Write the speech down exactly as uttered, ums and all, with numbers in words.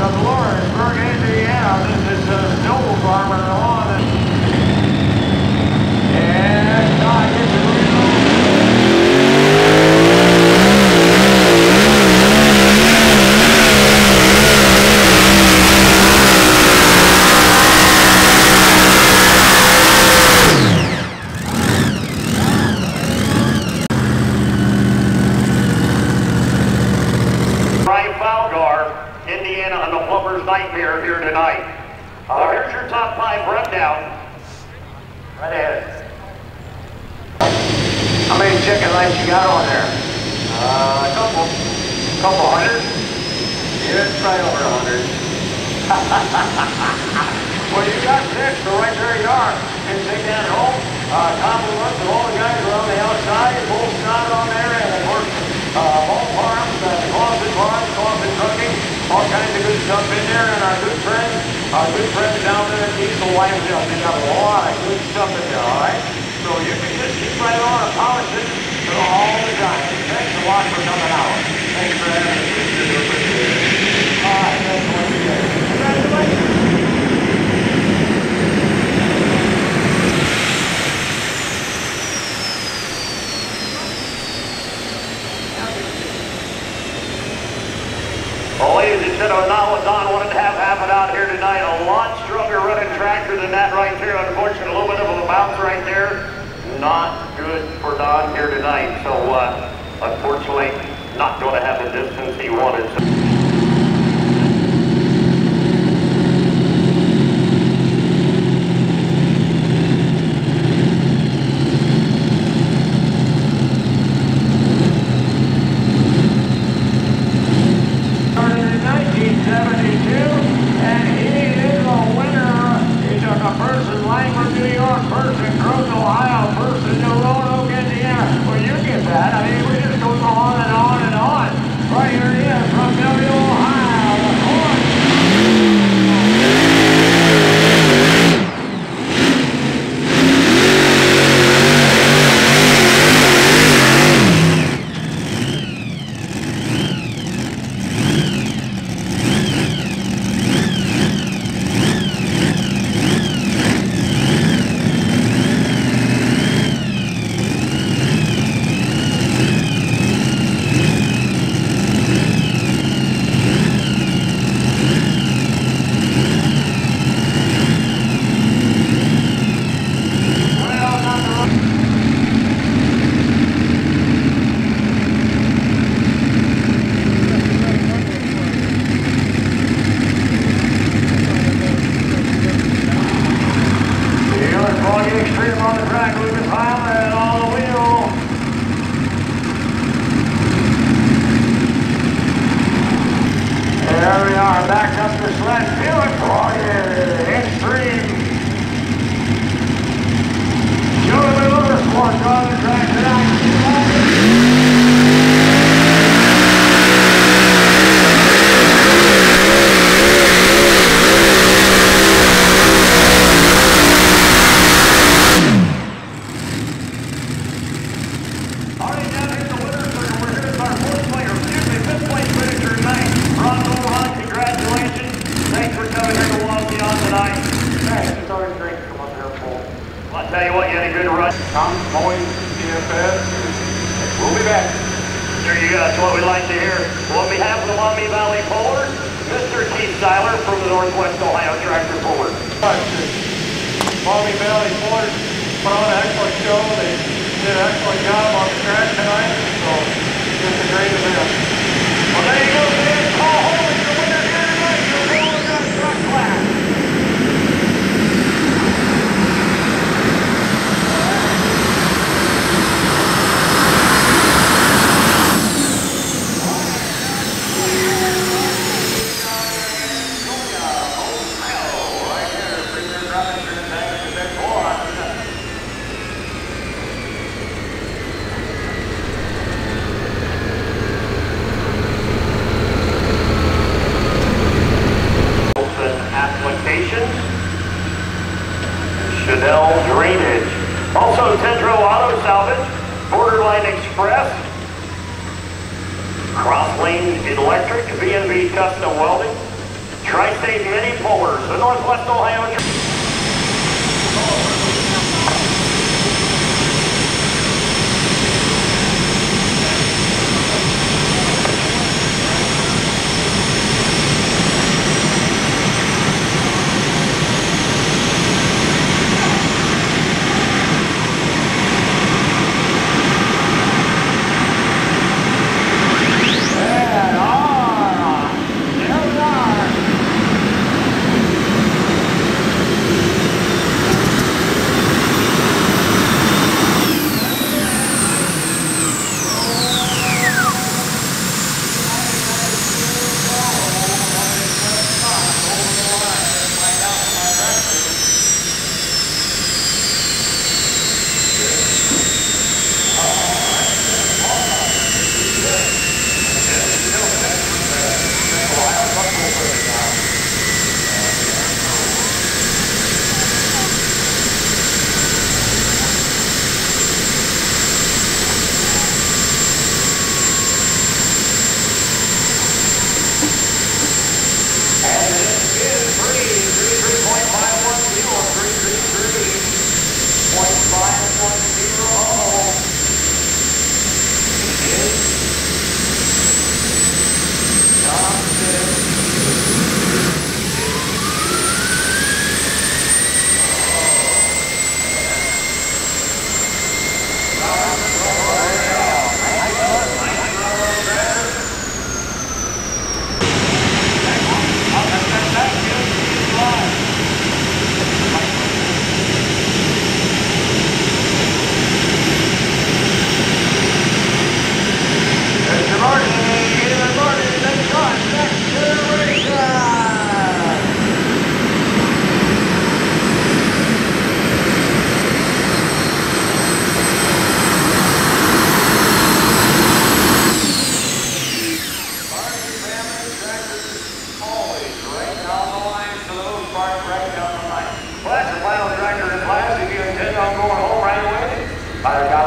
of Lawrenceburg, Indiana. This is a snow farmer on it. And God gets it real. Indiana and the plumber's nightmare here tonight. Uh, here's your top five rundown. Right ahead. How many chicken legs you got on there? Uh, a couple. Couple hundred? Yeah, it's right over a hundred. Well, you got six, so right there you are. And take that home. Uh, compliments of all the guys around the outside. Full shot on there, and of course, uh, Ball Farms, uh, Closet Farms, Closet Trucking. All kinds of good stuff in there, and our good friends, our good friends down there at Diesel Life, they got a lot of good stuff in there, all right? So you can just keep right on and polishing all the time. Thanks a lot for coming out. Thanks for having us. Appreciate it. All right, that's what we did. Congratulations. Well, ladies and gentlemen, Don wanted to have happen out here tonight. A lot stronger running tractor than that right there. Unfortunately, a little bit of a bounce right there. Not good for Don here tonight. So, uh, unfortunately, not going to have the distance he wanted. three mini pullers. The Northwest Ohio. By the